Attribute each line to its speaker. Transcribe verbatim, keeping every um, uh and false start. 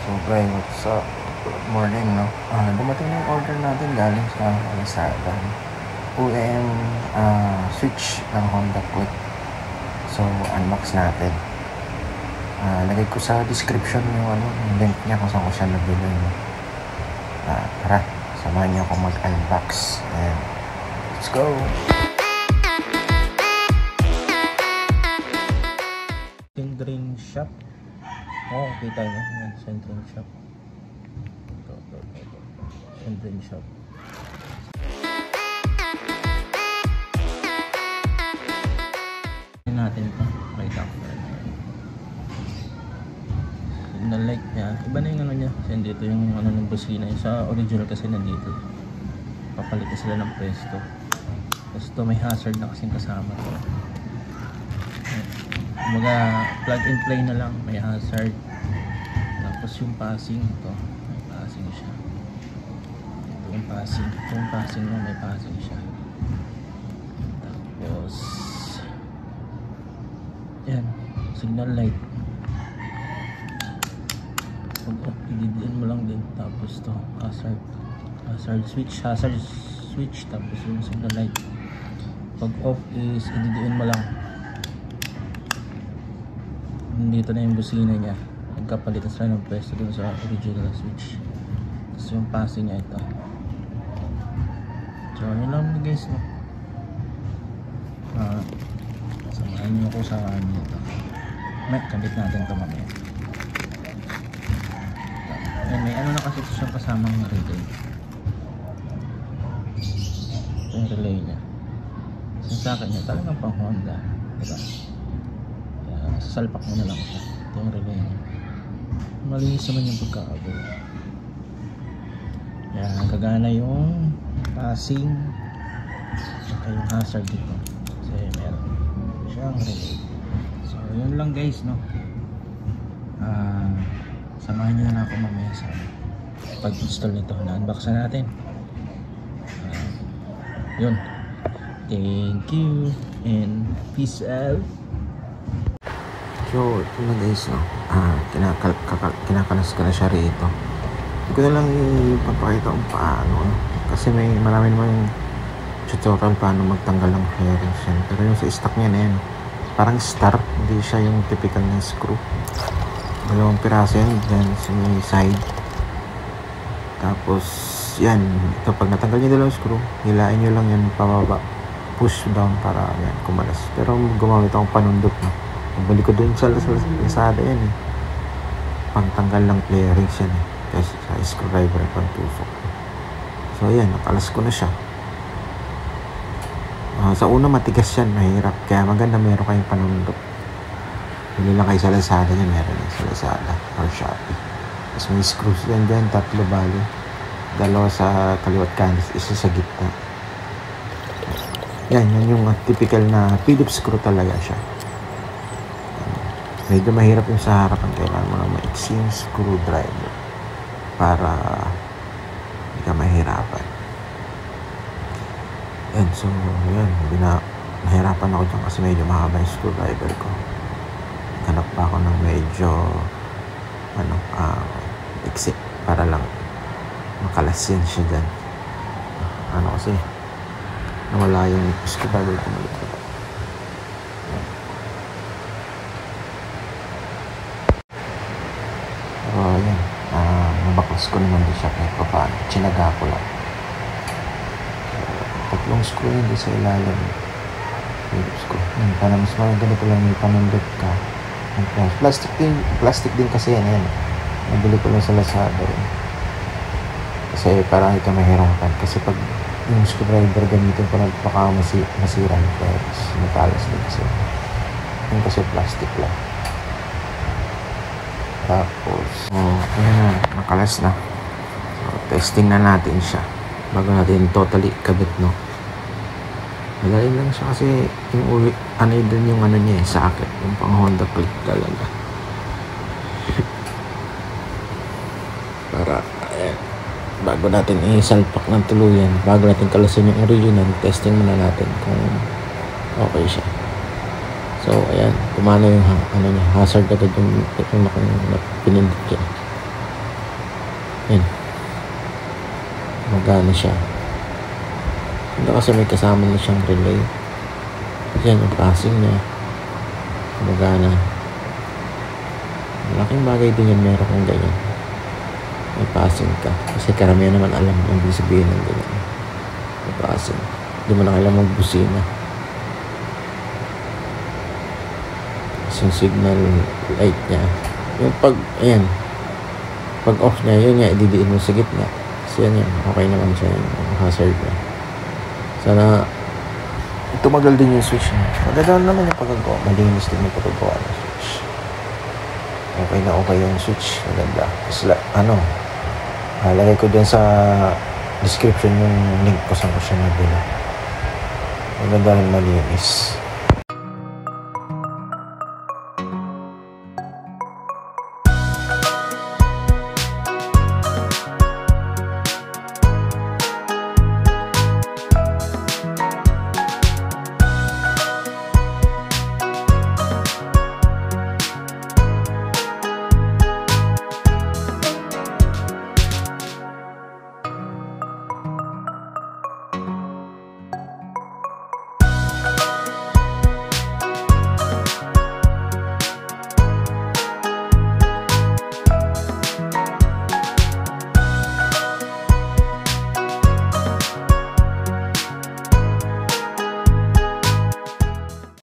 Speaker 1: So guys, what's up? Good morning, no? Ah, dumating na yung order natin galing sa Lazada. O M ah, switch ng Honda Click. So, unbox natin. Ah, lagay ko sa description yung ano, yung link niya kung saan ko siya nabili. No? Ah, tara, samahan niyo ako mag-unbox. And let's go! Sindrin Shop. Oh, kita nyo. Yan, Sindrin Shop. Ito, ito, ito, ito. Sindrin Shop. Tignan natin ito. Right after. Signal light niya. Iba na yung ano niya. Kasi dito yung ano ng busina. Sa original kasi nandito. Papalit na sila ng pwesto. Tapos ito may hazard na kasing kasama ito. Mga plug and play na lang, may hazard. Tapos yung passing ito, may passing siya. Ito yung passing, ito yung passing mo, may passing siya. Tapos yan, signal light. Pag off, ididiin mo lang din. Tapos to hazard, hazard switch, hazard switch. Tapos yung signal light. Pag off is ididiin mo lang. Dito na yung busina niya. Nagkapalit na sila ng pwesto dun sa original switch. Tapos yung passing niya ito. So yun lang guys, no? Uh, samahan niyo ako sa ano ito. May kabit natin ito mamaya. Ayan, may ano na kasi ito siyang kasamang relay. Ito yung relay niya. So sa akin niya talagang pang Honda, diba? Sasalpak mo na lang siya. Ito yung relay niya. Malinis naman yung pagkakago. Yan, gagana yung passing at yung hazard dito. Kasi meron siyang relay. So yun lang guys, no? Uh, samahan nyo na ako mamaya sa pag-install nito. Na-unbox na natin. Uh, yun. Thank you and peace out. So, ito na guys, no? Ah, kinakal kakal kinakalas ko na siya rito. Hindi ko na lang ipapakita kung paano, no? Kasi may marami naman yung tutorial paano magtanggal ng bearings yan. Pero yung sa stock niya na yan, parang star, hindi siya yung typical na screw. Dalawang piraso yan, dyan sa may side. Tapos, yan, ito pag natanggal niyo dalawang screw, hilain nyo lang yan pababa, push down para yan, kumalas. Pero gumamit akong panundot, no? Balik ko dun sa Lazada yan eh. Pangtanggal ng bearings yan eh. Kasi sa screwdriver ay pantufok. So ayan, nakalas ko na siya. Uh, sa una matigas yan, mahirap. Kaya maganda meron kayong panundot. Hindi lang kayo sa Lazada yan, meron yan sa Lazada or Shopee. Tapos may screws yan dyan, tatlo bali. Dalawa sa kaliwat kanan, isa sa gitna. Yan, yan yung typical na Phillips screw talaga siya. Medyo mahirap yung sa harapan, kailangan mo ng maiksing screwdriver para hindi ka mahirapan. Yan, so yan, na, nahirapan ako dyan kasi medyo mahaba yung screwdriver ko. Hanap pa ako ng medyo ano, uh, iksi para lang makalas yan siya dyan. Ano kasi nawala yung screwdriver ko mali. So, ayan. Uh, nabaklas ko naman din siya kahit pa paano. Tsinaga ko lang. So, tatlong screw yun din sa ilalim. Phillips screw. Yung para mas mga ganito lang may panundot ka. Plastic din. Plastic din kasi yan. Yan. Nabili ko lang sa Lazada. Eh. Kasi parang ito mahirapan. Kasi pag yung screwdriver gamitin ko na baka masi masira yung pegs. Matalas din kasi. Yung kasi plastic lang. Tapos, oh, ayan na, nakalas na. So, testing na natin siya. Bago natin totally kabit, no? Madali lang siya kasi yung uli, ano din yung ano niya eh, sa akin. Yung pang Honda Click talaga. Para, ayan. Bago natin isalpak ng tuluyan, bago natin kalasin yung original, testing muna natin kung okay siya. So, ayan, kumano yung ano niya, hazard agad yung, yung, yung pinindot niya. gumagana siya. Ito kasi may kasama na siyang relay. Yan yung passing niya. Gumagana. Malaking bagay din yan meron kong ganyan. May passing ka. Kasi karamihan naman alam mo ang sabihin ng ganyan. May passing. Hindi mo na kailangan magbusina. Kasi yung signal light niya. Yung pag, ayan. Pag off niya, yun nga, ididiin mo sa gitna. Kasi yan yan. Okay naman siya yung hazard niya. Sana tumagal din yung switch niya. Maganda naman yung pagkagawa. Malinis din yung pagkagawa ng switch. Okay na okay yung switch. Maganda. Tapos, ano, halagay ko dyan sa description yung link ko saan ko siya nabili. Maganda rin, malinis.